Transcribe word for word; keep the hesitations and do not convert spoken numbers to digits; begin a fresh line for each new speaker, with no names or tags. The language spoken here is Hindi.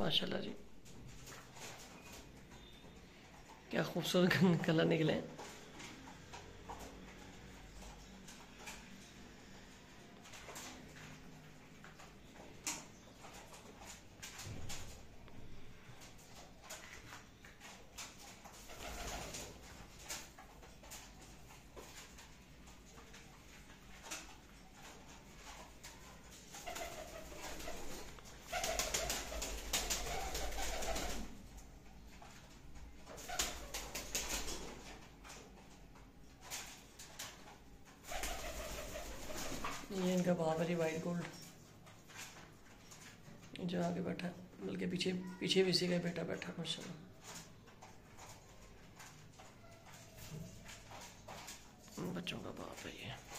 माशाल्लाह जी, क्या खूबसूरत कलर निकले। ये इनका बाप है जी, वाइट गोल्ड, जो आगे बैठा है, बल्कि पीछे पीछे भी इसी का बेटा बैठा माशाल्लाह। बच्चों का बाप है ये।